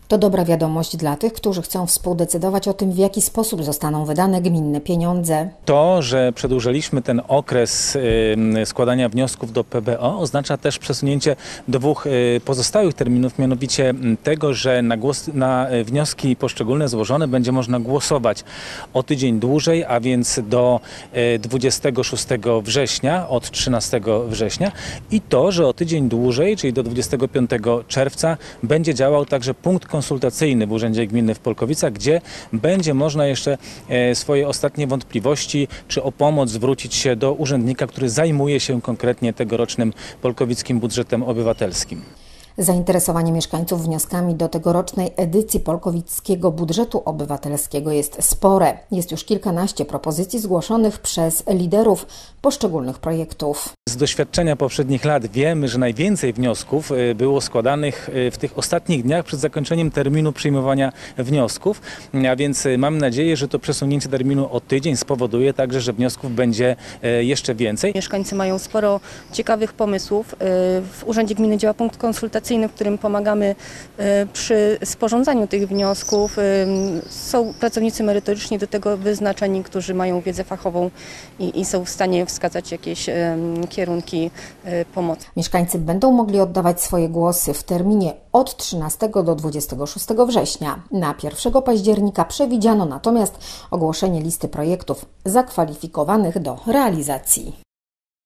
To dobra wiadomość dla tych, którzy chcą współdecydować o tym, w jaki sposób zostaną wydane gminne pieniądze. To, że przedłużyliśmy ten okres składania wniosków do PBO, oznacza też przesunięcie dwóch pozostałych terminów, mianowicie tego, że na wnioski poszczególne złożone będzie można głosować o tydzień dłużej, a więc do 26 września, od 13 września i to, że o tydzień dłużej, czyli do 25 czerwca będzie działał także punkt konsultacyjny w Urzędzie Gminy w Polkowicach, gdzie będzie można jeszcze swoje ostatnie wątpliwości czy o pomoc zwrócić się do urzędnika, który zajmuje się konkretnie tegorocznym polkowickim budżetem obywatelskim. Zainteresowanie mieszkańców wnioskami do tegorocznej edycji polkowickiego budżetu obywatelskiego jest spore. Jest już kilkanaście propozycji zgłoszonych przez liderów poszczególnych projektów. Z doświadczenia poprzednich lat wiemy, że najwięcej wniosków było składanych w tych ostatnich dniach przed zakończeniem terminu przyjmowania wniosków, a więc mam nadzieję, że to przesunięcie terminu o tydzień spowoduje także, że wniosków będzie jeszcze więcej. Mieszkańcy mają sporo ciekawych pomysłów. W Urzędzie Gminy działa punkt konsultacyjny, w którym pomagamy przy sporządzaniu tych wniosków. Są pracownicy merytoryczni do tego wyznaczeni, którzy mają wiedzę fachową i są w stanie wskazać jakieś kierunki pomocy. Mieszkańcy będą mogli oddawać swoje głosy w terminie od 13 do 26 września. Na 1 października przewidziano natomiast ogłoszenie listy projektów zakwalifikowanych do realizacji.